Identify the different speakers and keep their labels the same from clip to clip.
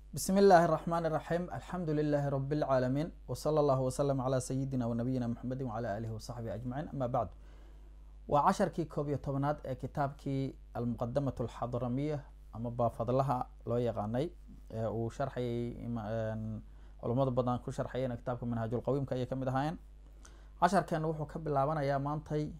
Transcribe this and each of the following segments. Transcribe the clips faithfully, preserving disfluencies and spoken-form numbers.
Speaker 1: بسم الله الرحمن الرحيم الحمد لله رب العالمين وصلى الله وسلم على سيدنا ونبينا محمد وعلى آله وصحبه أجمعين. أما بعد وعشر كي كوبية طبنات كتاب كي المقدمة الحضرمية أما بفضلها لو يغاني وشرحي علماء بدن كل شرحيين كتابكم منهاج القويم كأي كم دهين عشر كان وحو كبل لابنا يا مانتي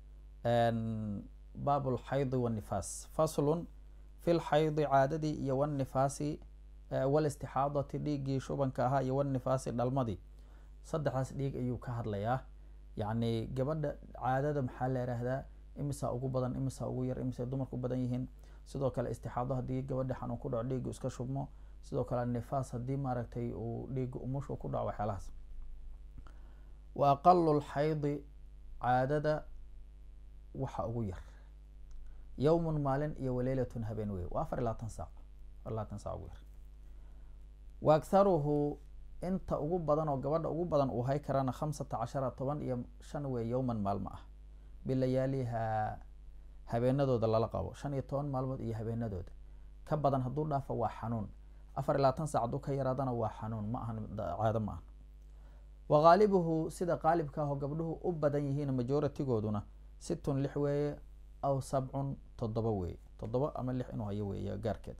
Speaker 1: باب الحيض والنفاس فصل في الحيض عاددي والنفاس والاستحاضة ديجي شوبان كاها يوان نفاسي دالمدي صدحاس ديج ايو كهر لياه يعني قبل عادة محل رهدا امسا اوغو بدن امسا اوغو ير امسا دمركو بدن يهين sidoo kale istixaado hadii gabadha xanuun ku dhaco dhiig iska shubmo sidoo kale nifaas hadii maaragtay uu dhiig umusho ku dhaco waxyaalahaas wa aqallu al-hayd caadada waxa ugu yar yawmun maalin iyo leelatun habeen weey waa afar iyo labaatan saac afar iyo labaatan saac ugu yar wa aktharuhu inta ugu badan oo gabadha ugu badan uu hay karana khamsata cashara toban iyo shan weey yawman maalma ah bilayaaliha habeenadooda lala qabo shan iyo toban maalmood iyo habeenadooda ka badan haduu dhaafo waa xanuun afar iyo labaatan saac haduu ka yaraadana waa xanuun ma ahan caado ma ahan wa galibuhu sida qalibka ah oo gabdhuhu u badan yihiin majority-gooduna sittun lix weeye aw sab'un toddoba weeye toddoba ama lix inuu hayo weeye gaarkeeda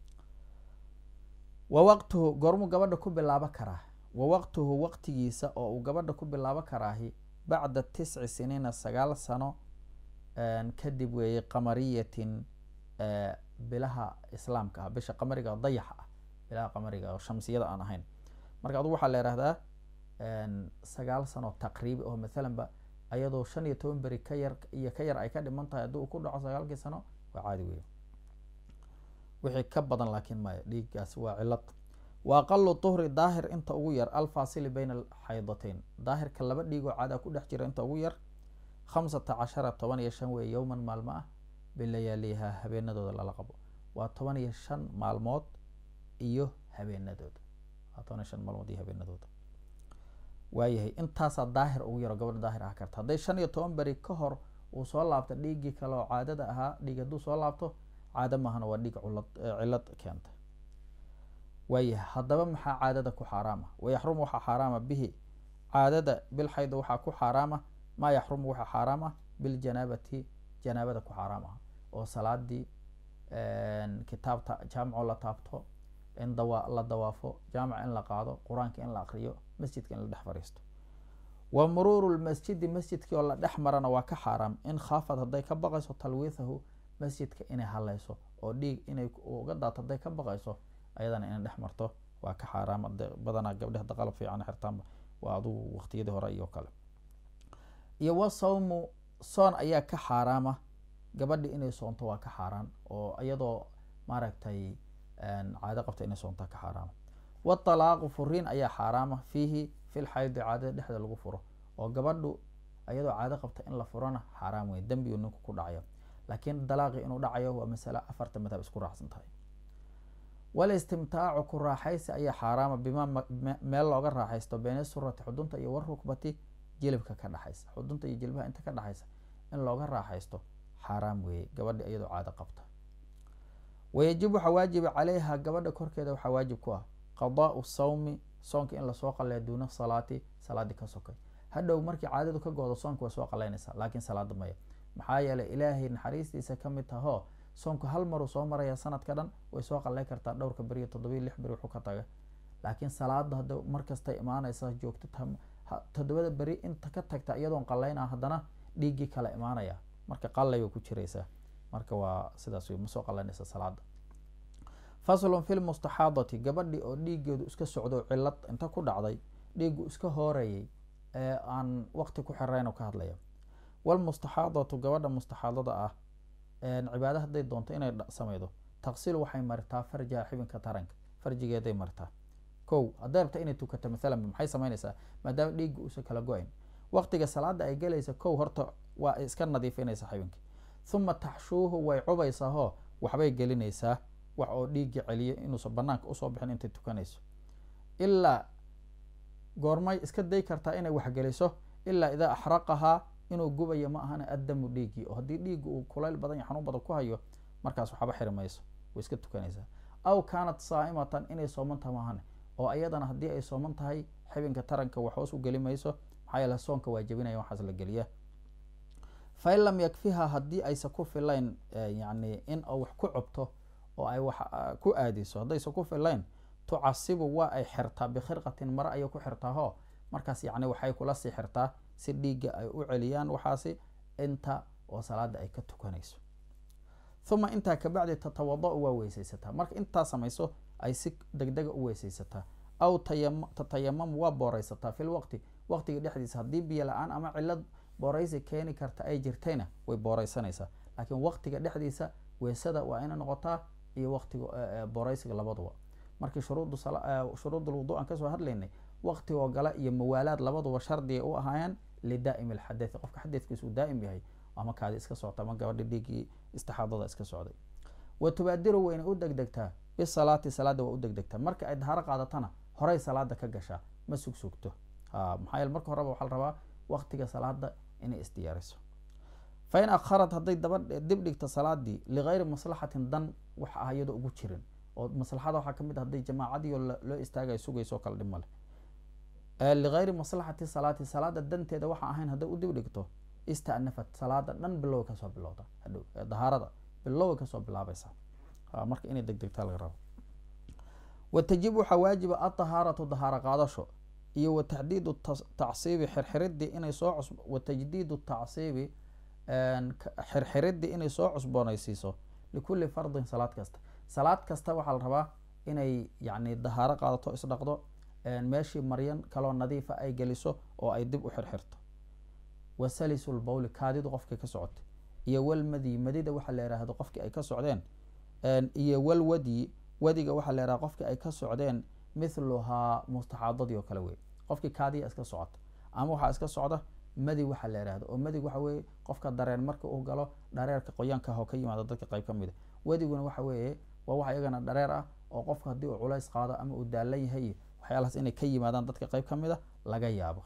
Speaker 1: wa waqtuhu gormu gabadha ku bilaaba karaa wa waqtuhu waqtigiisa oo uu gabadha ku bilaaba karaahi bacda tisci siniina sagaal sano kadib weeye qamariyatin bilaha islaamka ah bisha qamariga dayaxa ah bilaha qamariga oo shamsiyada aan ahayn marka adu waxaa la yiraahdaa sagaal sano taqriibi oo maalan ba ayadoo shan iyo toban beri ka yar iyo ka yar ay ka dhiman tahay haduu ku dhaco sagaalkii sano waa caadi weeye wixii ka badan laakiin ma dhiigaas waa cilad wa aqallu tuhri daahir inta ugu yar al fasil bayna al haydatayn daahirka laba dhiigo caada ku dhex jira inta ugu yar خمسة عشر طبعا يشان وي يوما مالما بلياليها هبينادود لا لقبو وا طبعا يشان مالمود iyo habeenadood طبعا يشان مالمود iyo habeenadood waayahay intaas daahir ugu yar gabadha daahir ah karta haday shan iyo toban bari ka hor uu soo laabto dhiigi kale oo caadada ahaa dhiig haduu soo laabto caado ma ahana waa dhiig culad cilad keenta waayahay hadaba maxaa caadada ku xaraama way yaxrum waxa xaraama bihi caadada bil hayd waxa ku xaraama ما يحرم وحا حرامه بالجنابة جنابة كو حرامه او صلاة دي كتاب جامع لا تابتو ان دواء لا دوافو جامع ان لا قادو قرانك ان لا اقريو مسجد ان لا دحفريستو ومرور المسجد مسجد كي ولا دحمرنا وا كحرام ان خافت هدي كبقيسو تلويثه مسجد ان هليسو او ديق ان اوغا دات هدي كبقيسو ايضا ان دحمرتو وا كحرام بدنا غبدها دقلب فيعن xirtaan waa adu waqtiyada hore iyo kale iyo wa sawmu soon ayaa ka xaraama gabadhi inay soonto waa ka xaraan oo iyadoo maaragtay aan caado qabta inay soonto ka xaraama wa talaaq furin ayaa xaraama fihi fil hayd caado dhexda lagu furo oo gabadhu iyadoo caado qabta in la furana xaraam weey dambi uu ninku ku dhacayo laakiin dalaaqi inuu dhacayo waa mas'ala afarta madhab isku raacsan tahay wal istimtaacu ku raaxaysi ayaa xaraama bima meel looga raaxaysto been surati xudunta iyo warukbati jilibka ka dhaxaysa xudunta iyo jilbaha inta ka dhaxaysa in looga raaxaysto xaraam weeye gabadha iyadoo caado qabta wajibu xawaajibi calayha gabadha korkeeda waxa waajib ku ah qadaa'u sawmi soonka in la soo qaleeyo duuna salaati salaadi ka sokay hadhow markii caadadu ka goodo soonka waa soo qaleynaysa laakiin salaada maya maxaa yeelay ilaahay naxariistiisa ka mid taho soonku hal mar uu soo maraya sanadka dhan way soo qalay kartaa dhowrka bari toddoba iyo lix bari wuxuu ka taga laakiin salaada hadhow markasta imaanaysa joogto todobada bari inta ka tagta iyadoon qalayna hadana dhiigi kala imaanaya marka qalay ku jireysa marka waa sidaas way soo qalaynaysa salaada faslun fil mustahadati gabadhi oo dhiigeedu iska socdo cilad inta ku dhacday dhiigu iska horeeyay ee aan waqti ku xireen oo ka hadlaya wal mustahadatu gabadha mustahadada ah een cibaado haday doonto inay sameeydo taqsiil waxay martaa farja xibinka taranka farjigeeday martaa كو أدابت إني توكت مثلا بمحي سمينيسا ما دام ديج وسكلا جوين وقت الصلاة أي جليسة كو هرت وإسكان نظيف إنيسا حبينك ثم تحشوه ويعبيسا هو وحبي جلينيسا وعوديج عليه إنه صبناك أصاب حين أنت توكنيسو إلا جورماي إسكت دي كرتا إني وحجليسه إلا إذا أحرقها إنه جوبي ما هنا قدم ديجي وهدي ديج وكلال بدن يحنون بدن كوهيو مركز وحبا حرميسو وإسكت توكنيسا aw kaanat saa'imatan inay soomantaha maahan oo ayadana haddii ay sooman tahay xibinka taranka wax hoos u geli mayso maxaa yeele soonka waa jebinaya waxaas la geliya fain lam yakfiha haddii aysa ku filayn yani in oo wax ku cobto oo ay wax ku aadiso haddaysa ku filayn tucasibu waa ay xirtaa bikhirqatin mare ayay ku xirtaaho markaas yani waxay kula sii xirtaa si dhiigga ay u celiyaan waxaasi inta oo salaada ay ka tukanayso uma intaa kabacdi tatawada-u waa weysaysataa marka intaa samayso ay si degdega u weysaysataa aw tatayamamu waa booraysataa fil waqti waqtiga dhexdiisa haddii biyo la-aan ama cilad booraysi keeni karta ay jirtayna way booraysanaysaa laakiin waqtiga dhexdiisa weysada waa ina noqotaa iyo waqtiga booraysiga labaduba markii shuruud shuruud lwudu aan kasoo hadlaynay waqtigoo gala iyo mawaalaad labaduba shardiga u ahaayeen lidaa'im alxadathi qofka xadadkiisa uu daa'im yahay ama kaadi iska socota ama gabadha dhiiggii istixaadada iska socday wa tubaadiru wayna u degdegtaa bisalaati salaada waa u degdegtaa marka ay dahaaro qaadatana horay salaada ka gashaa ma sugsugto maxaa yeele marka horeba waxaa la rabaa waqtiga salaada inay isdiyaariso fain akharat hadday daba dib dhigto salaadii ligayri maslaxatin dan wax ah iyadoo ugu jirin oo maslaxada waxaa kamid ah hadday jamaacadiio loo istaagayo sugayso kala dhib male ligayri maslaxati salaati salaada danteeda waxaa ahayn hadday u dib dhigto istanafat salaada dhan bilow kasoo bilowda hadhow dahaarada bilow kasoo bilaabaysa marka inay degdegtaa laga rabo watajib waxaa waajiba adahaaratu dahaaro qaadasho iyo wataxdiidu tacsiibi xirxiridii inay soo cus watajdiidu tacsiibi xirxiridii inay soo cusboonaysiiso likulli fardin salaad kasta salaad kasta waxaa la rabaa inay yani dahaaro qaadato isdhaqdo meeshii maryan kaloo nadiifa ay geliso oo ay dib u xirxirto wasalisu lbawli kaadidu qofkii ka socotay iyo walmadi madida waxaa la yihahdo qofkii ay ka socdeen iyo walwadi wadiga waxaa la yihahda qofkii ay ka socdeen mithluhaa mustaxaadadii oo kale wey qofkii kaadiya iska socota ama waxaa iska socda madi waxaa la yihahdo oo madig waxa weye qofka dareen marka uu galo dhareerka qoyaanka ah oo ka yimaado dadka qayb ka mid a wadiguna waxa weeye waa wax iyagana dhareer ah oo qofka haddii uu culays qaado ama uu daalan yahay waxyaalahaas inay ka yimaadaan dadka qayb ka mid a laga yaabo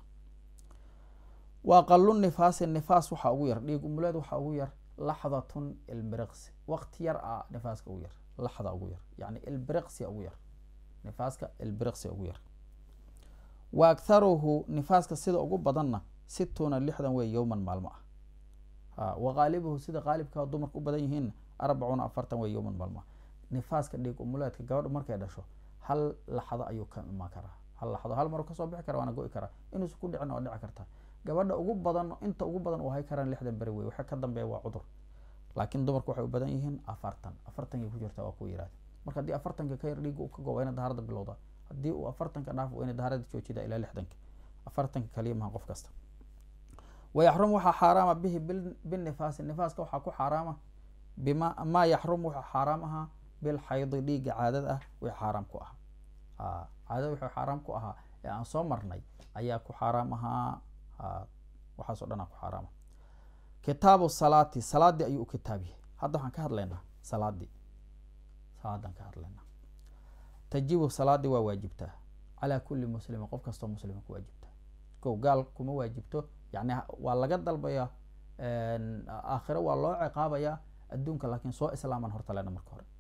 Speaker 1: waa qalu nifaasi nifaas waxaa ugu yar dhiig umuleed waxaa ugu yar laxdatun ilbiriqsi waqti yar a nifaaska ugu yar laxda ugu yar yani ilbiriqsia ugu yar nifaaska ilbiriqsia ugu yar wa akharuhu nifaaska sida ugu badanna situuna lixdan wey yowman maalmo ah wa qaalibuhu sida qaalibka dumarka u badan yihiin arbacuna afartan wey yowman maalmo ah nifaaska dhiig umuleedka gabadha markay dhasho hal laxdo ayuu ka imaan karaa hal laxdo hal mar kasoo bixi kara waana go-i karaa inuusa ku dhicin waa dhici karta gabadha ugu badan inta ugu badan u hay karaan lixdan beri wey waxa ka dambeeya waa cudur laakiin dumarku waxay u badan yihiin afartan afartankay ku jirta waa ku yihahda marka haddii afartanka ka yar dhiiga uu ka go waa ina dahaarada bilowda haddii uu afartanka dhaaf waa ina dahaarada joojida ilaa lixdanka afartanka kaliya maha qof kasta wayaxrum waxaa xaaraama bihi binifaasi nifaaska waxaa ku xaaraama bima maa yaxrum waxaa xaaraam ahaa bilxaydi dhiiga caadada ah way xaaraam ku ahaa caadada wuxuu xaaraam ku ahaa ee aan soo marnay ayaa ku xaaraam ahaa waxaas o dhan aa ku xaaraama kitaabu salaati salaadii ayuu u kitaabiyay hadda waxaan ka hadlaynaa salaadii salaadaan ka hadlaynaa tajibu salaadii waa waajibtaa calaa kulli muslimin qof kastoo muslima ku waajibtaa ko gaal kuma waajibto yani waa laga dalbayaa aakhiro waa loo ciqaabayaa adduunka laakiin soo islaaman horta lena marka hore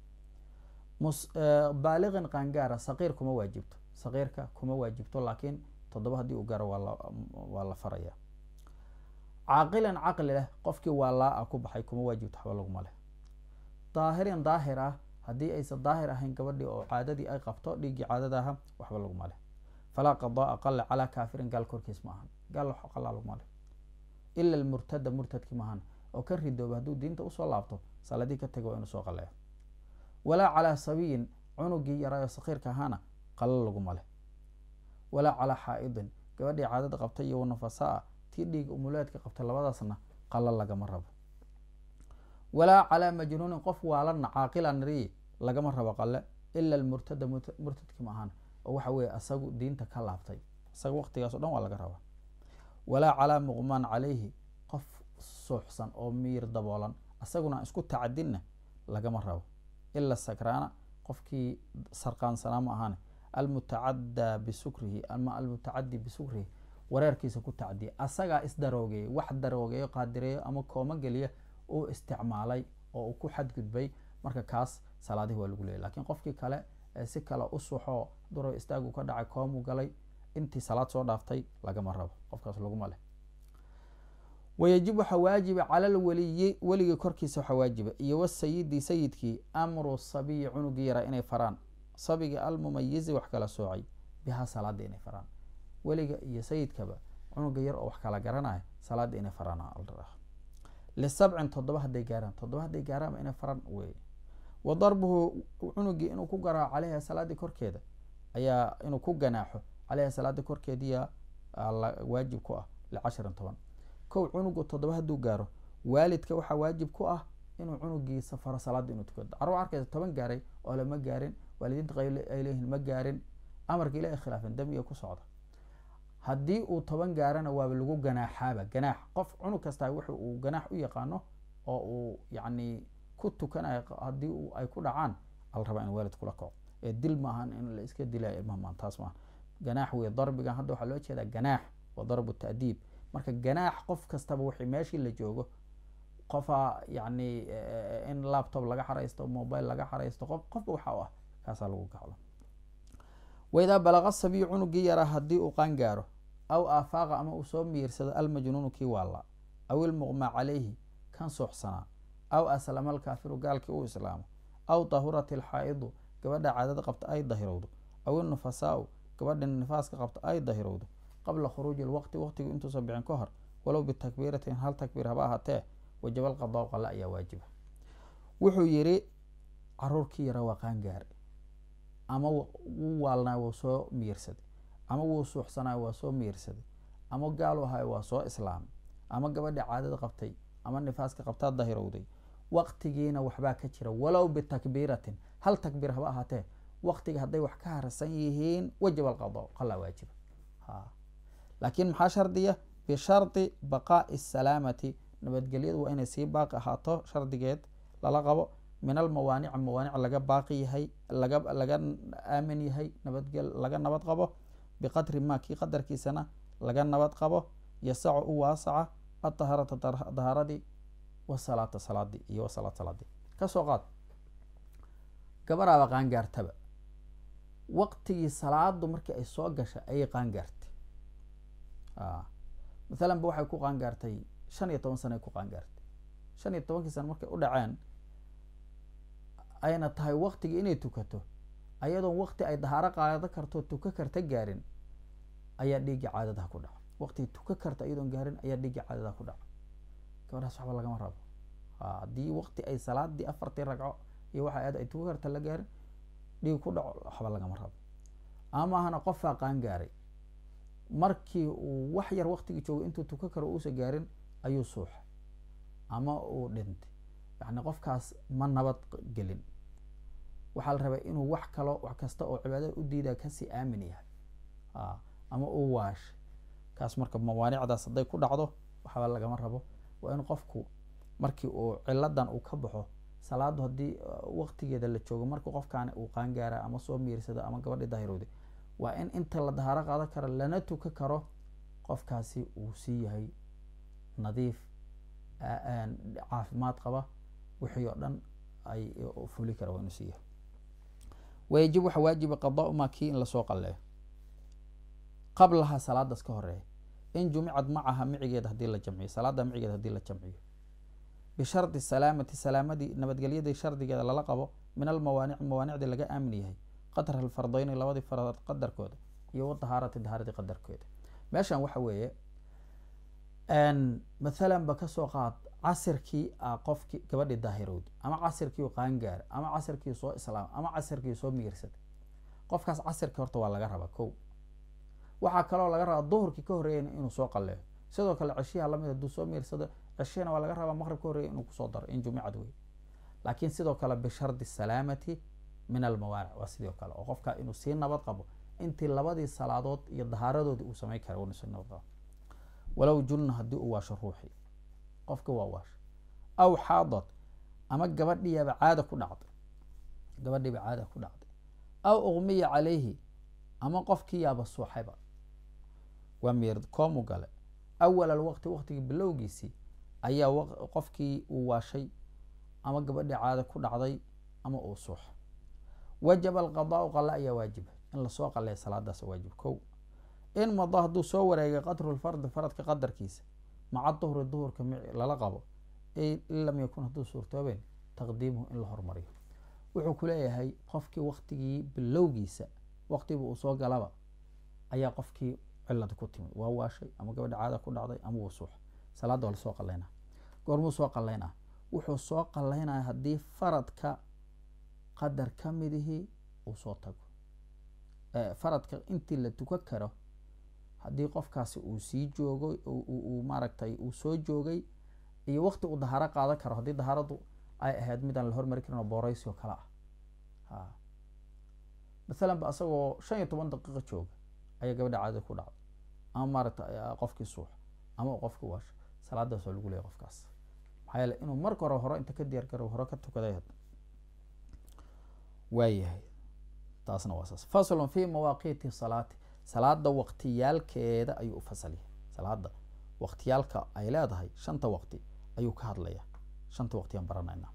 Speaker 1: baaliqin qaangaara saqiir kuma waajibto saqiirka kuma waajibto laakiin toddoba haddii uu gaaro waa waa la faraya caaqilan caqli leh qofkii waa laa-a ku baxay kuma waajibto waxba laguma leh daahirin daahir ah haddii aysan daahir ahayn gabadhii oo caadadii ay qabto dhiiggii caadada aha waxba laguma leh falaa qadaa qale calaa kaafirin gaal korkiis ma ahan gaal wax qalaa laguma leh ila almurtada murtadki maahan oo ka ridooba hadduu diinta usoo laabto saladii ka taga waa inuu soo qaleeyo walaa calaa sabiyin cunugii yaraayo sakiirka ahaana qalo laguma leh walaa calaa xaa-idin gabadhii caadada qabtay iyo wanafasaa tii dhiig umuleedka qabtay labadaasna qalo lagama rabo walaa calaa majnuunin qof waalana caaqila nariyi lagama rabo qale ila almurtada murtadki ma ahaan oo waxa weye asagu diinta ka laabtay isaga waqtigaas o dhan waa laga rabaa walaa calaa muqmaan calayhi qof suuxsan oo miir daboolan asaguna aan isku tacadinna lagama rabo ila sakraana qofkii sarqaansanaa ma ahaan almutacaddaa bisukrihi ama almutacadi bisukrihi wareerkiisa ku tacdiya asagaa isdaroogeeyey wax daroogeeyo qaadireeyo ama kooma geliya uu isticmaalay oo uu ku xadgudbay marka kaas salaadihi waa lagu leeyahy lakin qofkii kale si kale u suxo duro istaagu ka dhacay koomu galay intii salaad soo dhaaftay lagama rabo qofkaas laguma leh wayajib waxaa waajiba cala alwaliyi weligii korkiisa waxaa waajiba iyo wasayidi sayidkii amru sabiyi cunugii yaraa inay faraan sabiga almumayizi wax kala soocay bihaa salaada inay faraan weliga iyo sayidkaba cunuga yar oo wax kala garanaya salaada inay faraan lisabcin toddoba hadday gaaraan toddoba hadday gaaraan inay faraan wey wa darbuhu cunugii inuu ku garaaco caleyha salaadii korkeeda ayaa inuu ku ganaaxo caleyha salaada korkeediya waajib ku ah licashrin toban kow cunugu toddoba hadduu gaaro waalidka waxaa waajib ku ah inuu cunugii safaro salaada inuu tukado carruur arkaysa toban gaaray oo lama gaarin waalidiinta qayb ay leeyihiin ma gaarin amarka ilahi khilaafan damiga ku socda haddii uu toban gaarana waaba lagu ganaaxaaba ganaax qof cunug kastaa wuxu uu ganaax u yaqaano oo uu yacni ku tukanayo haddii ay ku dhacaan al rabaa in waalid kula kaco ee dil maahan in la iska dilayo ilmaha maan taas maaha ganaax wey darbigan hadda waxaa loo jeedaa ganaax wa darbu ta'diib marka ganaax qof kastaba wixii meeshii la joogo qofaa yacni in laptop laga xaraysto mobile laga xaraysto qof qofba waxa u ah kaasaa lagu gacdo waidaa balaqa sabiyu cunugii yaraa haddii uu qaan gaaro aw aafaaqa ama uu soo miirsado almajnuunu kii waalla aw ilmuqmaa calayhi kan suuxsanaa aw aslama alkaafiru gaalkii uu islaamo aw dahurat ilxaa'idu gabadha caadada qabta ay dahirowdo aw ilnufasaau gabadha nifaaska qabta ay dahirowdo qabla khuruuji lwaqti waqtigu intuusan bixin ka hor walow bitakbiiratin hal takbiir haba ahaatee wajaba alqadaa qala ayaa waajiba wuxuu yidhi caruurkii yara waa qaan gaar ama wuu waalnaa wuu soo miirsaday ama wuu suuxsanaa waa soo miirsaday ama gaalu ahay waa soo islaamay ama gabadha caadada qabtay ama nifaaska qabtaa dahirowday waqtigiina waxbaa ka jira walow bitakbiiratin hal takbiir haba ahaatee waqtiga hadday wax ka harsan yihiin wajaba alqadaa qala waajiba laakiin maxaa shardiya bishardi baqaa'i salaamati nabadgelyadu waa inay sii baaqi ahaato shardigeed lala qabo min almawaanic mawaanic laga baaqi yahay laga laga aamin yahay nabadgel laga nabad qabo biqadri maa kii qadarkiisana laga nabad qabo yasacu u waasaca adahaarata dahaaradii wasalaata salaadii iyo wasalaat salaadii kasoo qaad gabaraaba qaangaartaba waqtigii salaadu markii ay soo gasha ayay qaangaartay mathalan ba waxay ku qaangaartay shan iyo toban sana ay ku qaangaartay shan iyo tobankii sana markay u dhaceen ayna tahay waqtigii inay tukato ayadoon waqti ay dahaaro qaado karto tuka karta gaarin ayaa dhiiggii caadadaha ku dhaca waqtigii tuka karta iyadoon gaarin ayaa dhiiggii caadadaha ku dhaca gabadhaas waxba lagama rabo haddii waqti ay salaadii afartii ragco iyo waxa aad ay tuka karta la gaarin dhiig ku dhaco waxba lagama rabo amahana qofaa qaan gaaray markii uu wax yar waqtigii joogo intuu tuka karo uusa gaarin ayuu suuxay ama uu dhintay yani qofkaas ma nabad gelin waxaa la rabaa inuu wax kalo wax kasta oo cibaadada u diidaa kasii aamin yahay ama uu waashay kaas marka mawaanicdaas hadday ku dhacdo waxba lagama rabo waa in qofku markii uu ciladan uu ka baxo salaadu haddii waqtigeeda la joogo marka qofkaani uu qaangaara ama soo miirsado ama gabadhii daahirowday waa in inta la dahaaro qaadan karo lana tuka karo qofkaasi uu sii yahay nadiif caafimaad qaba wixii oo dhan ay fuli kara waa inuu sii yahay wayajib waxa waajiba qadaau maa kii in lasoo qalleeyo qablaha salaadaas ka horeeya in jumicad macaha micigeeda hadii la jamciyo salaada micigeeda hadii la jamciyo bishardi salaamati salaamadii nabadgelyadii shardigeeda lala qabo min almawaanic mawaanicdii laga aamin yahay qadra alfardayni labadii faradood qadarkooda iyo wadahaarati dahaaradii qadarkooda meeshan waxa weeye mathalan ba kasoo qaad casirkii a qofkii gabadhii daahirowdi ama casirkii qaangaar ama casirkii soo islaam ama casirkii soo miirsaday qofkaas casirkii horta waa laga rabaa ko waxaa kaloo laga rabaa duhurkii ka horreeyana inuu soo qalleeyo sidoo kale ceshiyaha lamid haduu soo miirsado ceshiyana waa laga rabaa maqrib ka horreeya inuu kusoo daro in jumicad wey laakiin sidoo kale bishardi salaamati min almawaanic waa sidoo kale oo qofka inuu sii nabad qabo intii labadii salaadood iyo dahaaradoodii uu samayn kara inuu sii nabad qabo walow junna haddii uu waasho ruuxii qofka waa waasho aw xaadad ama gabadhiiaba caada ku dhacday gabadhiiba caada ku dhacday aw uqmiya calayhi ama qofkii yaaba suuxayba waa miir koomu gale awal alwaqti waqtigii bilowgiisii ayaa qofkii uu waashay ama gabadhii caada ku dhacday ama uu suuxo wajaba alqadaau qala ayaa waajiba in lasoo qaleeya salaadaas waajib kow in mada hadduu soo wareegay qadru lfardi faradka qadarkiisa maca duhri duhurka lala qabo in lam yakun hadduu suurtoobeen taqdiimuhu in la hormariyo wuxuu ku leeyahay qofkii waktigii bilowgiisa waktiba uu soo galaba ayaa qofkii cilada ku timid waa waashay ama gabadha caada ku dhacday ama wuu suuxa salaada waa lasoo qaleynaa goormuu soo qaleynaa wuxuu soo qaleynaya haddii faradka qadar ka midihii uu soo tago faradka intii la tuka karo haddii qofkaasi uu sii joogo uu maaragtay uu soo joogay iyo wakti uu dahaaro qaadan karo haddii dahaaradu ay ahayd midaan la hormari karin oo booreysi oo kale ah masalan ba asagoo shan iyo toban daqiiqo jooga ayaa gabadha caada ku dhacday ama maaragtay qofkii suux ama qofkii waasha salaadaas waa lagu leeyahy qofkaas maxaa yeele inuu marka hore hore inta ka diyaar garo hore ka tukaday waayahay taasna waa saas faslun fi mawaaqiiti salaati salaada waqtiyaalkeeda ayuu u fasal yahay salaada waqtiyaalka ay leedahay shanta waqti ayuu ka hadlaya shanta waqtiyaan baranayna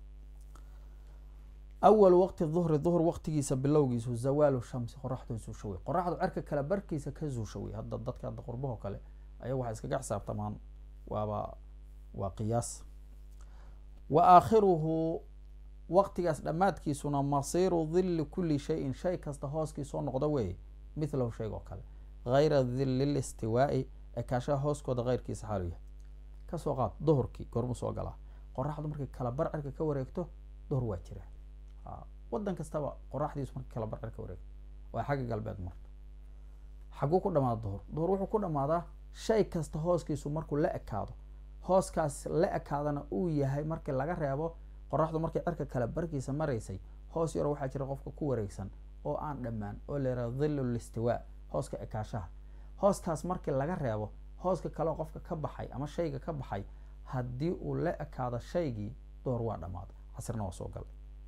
Speaker 1: awal waqti duhri duhur waqtigiisa bilowgiisu zawaalu shamsi qoraxdu zuushawey qoraxdu cirka kale barkiisa ka zuushawey hadda dadka hadda qurbaho kale ayaga waxay iskaga xisaabtamaan waaba waa qiyaas wa aakhiruhu waqtigaas dhammaadkiisuna masiiru dhilli kulli shayin shay kasta hooskii soo noqda weeye mithlahu shayga oo kale hayra dhilli listiwaa'i ee kaashaha hooskooda keyrkiisa xaalu yahay kasoo qaad duhurkii goormu soo galaa qoraxdu markay kala barcirka ka wareegto duhur waa jira wadan kastaba qoraxdiisu markay kala barcir ka wareegto waa xagga galbeed marto xaguu ku dhamaada duhur duhur wuxuu ku dhamaadaa shay kasta hooskiisu markuu la ekaado hooskaas la ekaadana uu yahay markii laga reebo qoraxdu markay cirka kale barkiisa maraysay hoos yaro waxaa jira qofka ku wareegsan oo aan dhammaan oo la yihahdo dhillu listiwaa hooska ekaashaha hooskaas markii laga reebo hooska kaleo qofka ka baxay ama shayga ka baxay haddii uu la ekaado shaygii duhur waa dhamaaday casrna waa soo galay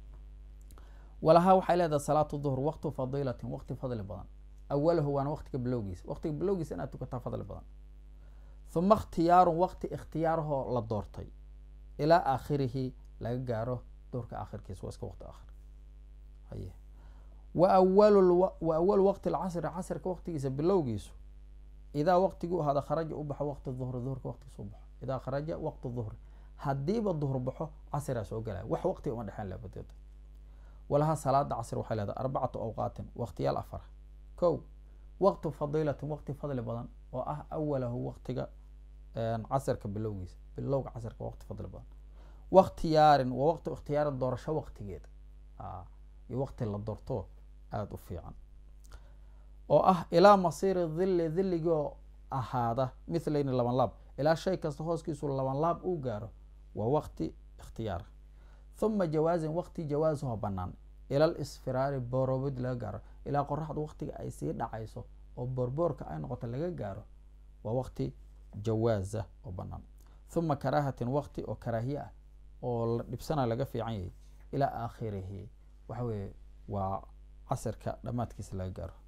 Speaker 1: walahaa waxay leedahay salaatu duhur waqtu fadiilatin waqti fadli badan awalahu waana waqtiga bilowgiisa waqtiga bilowgiisa inaad tukataa fadli badan uma ikhtiyaarun waqti ikhtiyaarahoo la doortay ilaa aakhirihi laga gaaro duhurka aakhirkiisa waa iska waqti aakhir haye wa awalu wa awalu waqti alcasri casrka waqtigiisa bilowgiisu idaa waqtiguu ahaada kharaja u baxo waqti duhri duhurka waqtigiisa u baxo idaa kharaja waqti duhri haddiiba duhur baxo casrigaa soo galaya wax waqtiga uma dhexeyn labadeeda walaha salaada casr waxay leedahay arbacatu awqaatin waqtiyaal afar kow waqtu fadiilatin waqti fadli badan oo ah awalahu waqtiga casrka bilowgiisa bilowga casrka waqti fadli badan waqtiyaarin waa waqti ikhtiyaarin doorasho waqtigeeda iyo waqti la doorto aada u fiican oo ah ilaa masiiri dhilli dhilligoo ahaada mithlayni laban laab ilaa shay kasta hooskiisu laban laab uu gaaro waa waqti ikhtiyaar uma jawaazin waqti jawaasaho banaan ila lisfiraari boorobid laga gaaro ilaa qoraxdu waqtiga ay sii dhacayso oo boorboorka ay noqoto laga gaaro waa waqti jawaaza oo banaan uma karaahatin waqti oo karaahiye ah oo la dhibsana laga fiican yahay ilaa aakhirihi waxa weeye waa casirka dhammaadkiisa laga gaaro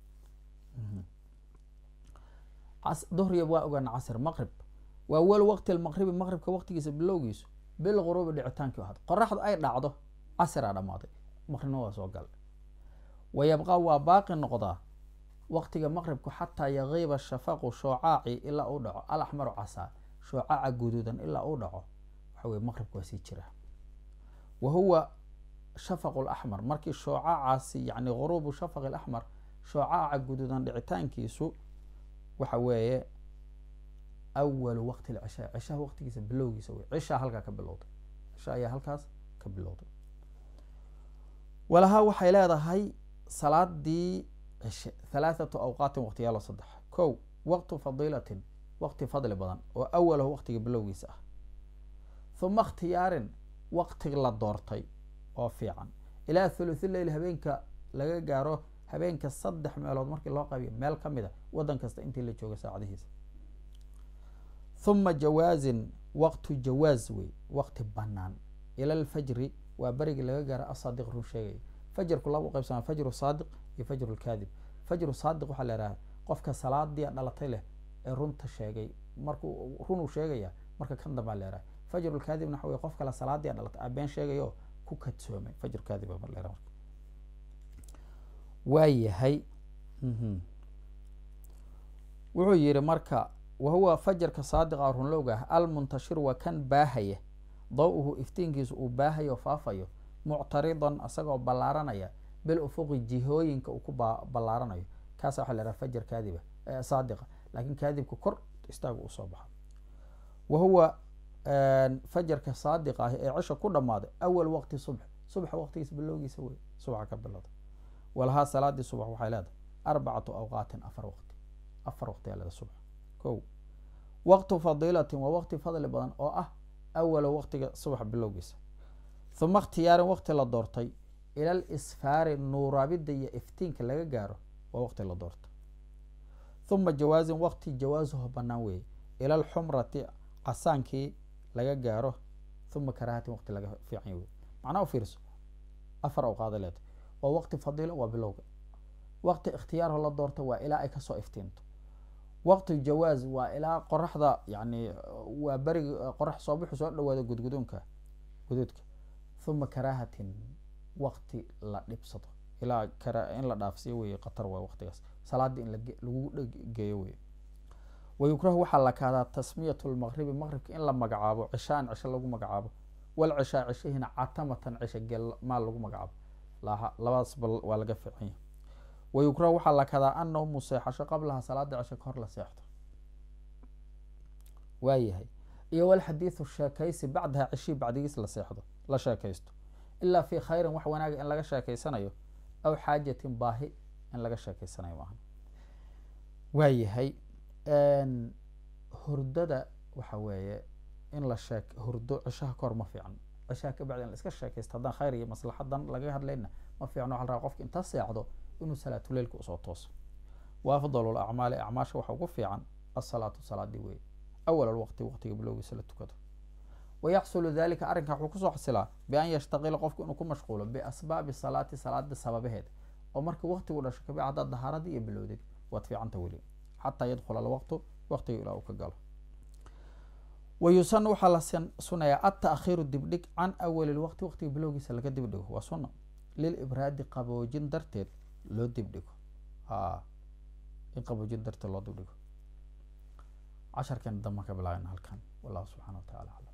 Speaker 1: duhriya waa ogaana casr maqrib waa awal waqti almaqribi maqribka waqtigiisa bilowgiisu bilguruubi dhicitaankii ahad qoraxdu ay dhacdo casraa dhammaaday maqribna waa soo galay wayabqaa waa baaqi noqdaa waqtiga maqribku xataa yagiiba shafaqu shoocaaci ilaa uu dhaco alaxmaru casaa shoocaaca guduudan ilaa uu dhaco waxa weye maqribku waa sii jira wa huwa shafaqu laxmar markii shoocacaasi yani guruubu shafaq alaxmar shoocaaca guduudan dhicitaankiisu waxa weeye awalu waqti lcishaa cishaha waqtigiisa bilowgiisa wey cishaa halkaa ka bilowday cisha ayaa halkaas ka bilowday walahaa waxay leedahay salaadii cishe halaathatu awqaatin waqtiyaalo saddex kow waqtu fadiilatin waqti fadli badan oo awalahu waqtiga bilowgiisa ah uma ikhtiyaarin waqti la doortay oo fiican ilaa thuluthi leyl habeenka laga gaaro habeenka saddex meelood markii loo qabiyo meel ka mid a wadan kasta intii la jooga saacadihiisa uma jawaazin waqtu jawaaz wey waqti banaan ila alfajri waa berigii laga gaaro asaadiq run sheegaya fajrku laba u qaybsama fajru saadiq iyo fajru lkaadib fajru saadiq waxaa la yidhaha qofka salaadii dhalatay leh ee runta sheegay markuu runuu sheegaya marka kan dambaa la yidhaha fajru lkaadibna waxa wey qof kale salaadii dhalatay a been sheegayo ku kadsoomay fajr kaadiba mar leera marka waayahay wuxuu yidhi marka wahuwa fajarka saadiqa runlowga ah almuntashir waa kan baahaya daw-uhu iftiinkiisu uu baahayo faafayo muctaridan isagoo ballaaranaya bil ufuqi jihooyinka uu ku ballaaranayo kaasa waxa la yhaha fajar kaadiba saadiqa laakiin kaadibka kor istaagu usoo baxa wahuwa fajarka saadiqa ah ee cisha ku dhammaaday awal waqti subx subxa waqtigiisa bilowgiisa wey subxa ka bilowda walahaa salaadii subax waxay leedahay arbacatu awqaatin afar waqti afar waqti aa leeda subx ko waqtu fadiilatin waa waqti fadli badan oo ah awala waqtiga subax bilowgiisa uma ikhtiyaarin waqti la doortay ila lisfaari nuuraabida iyo iftiinka laga gaaro waa waqti la doortay uma jawaazin waqti jawaasuhu banaan weeye ila alxumrati casaankii laga gaaro uma karaahatin waqti laga fiican wey macnaa u fiirso afar awqaada leeda waa waqti fadiilo waa bilowga waqti ikhtiyaarho la doorta waa ilaa ay kasoo iftiinto waqti jawaaz waa ilaa qoraxda yani waa beriga qorax soo bixu soo dhawaado gudgudoonka guduudka uma karaahatin waqti la dhibsado ilaa in la dhaafsiyo wey qatar waa waqtigaas salaadii in lagu geeyo wey wayukrahu waxaa la kahdaa tasmiyatu lmaqribi maqribka in la magacaabo cishaan cisho lagu magacaabo walcishaa cishihina catamatan cisho geel maal lagu magacaabo labadaas bal waa laga fiicanya wayukrahu waxaa la kadaa annawmu seexasho qablaha salaada cisho kahor la seexdo waayahay iyo walxadiidu sheekaysi bacdaha cishii bacdigiis la seexdo la sheekaysto ilaa fi khayrin wax wanaaga in laga sheekeysanayo aw xaajatin baahi in laga sheekeysanayo maaha waayahay hurdada waxa weeye in la sheek hurdo cishaha kahor ma fiican cishaha ka bacdi in la iska sheekaysto haddaan khayr iyo maslaxadan laga hadlayna ma fiicno waxa la rabaa qofka inta seexdo inuu salaatuleilka usoo tooso wa afdalu lacmaali acmaasha waxa ugu fiican asalaatu salaadii weeye awal alwaqti waqtiga bilowgiisa la tukado wayaxsulu dalika arrinka wuxuu kusoo xasilaa bian yashtaqila qofku inuu ku mashquulo biasbaabi salaati salaada sababaheeda oo marka waqtigu dhasho kabi haddaad dahaaradii iyo bilowdid waad fiicanta weli xataa yadkhula alwaqtu waqtiga ilaa uu ka galo wayusanu waxaa la sunayaa ataakhiiru dibdhig can awali lwaqti waqtiga bilowgiisa laga dibdhigo waa sunna lilibraadi qaboojin darteed loo dibdhigo a in qaboojin darteed loo dibdhigo casharkan damban ka bilaabana halkan wallahu subxana wa tacala